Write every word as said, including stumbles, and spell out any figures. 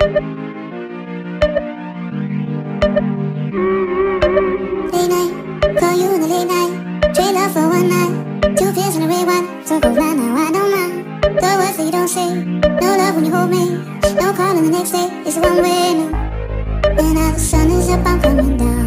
Late night, call you in the late night. Trade love for one night. Two pills and a red wine. Circle round now, I don't mind. The words that you don't say. No love when you hold me. No calling the next day. It's a one way no. And now the sun is up, I'm coming down.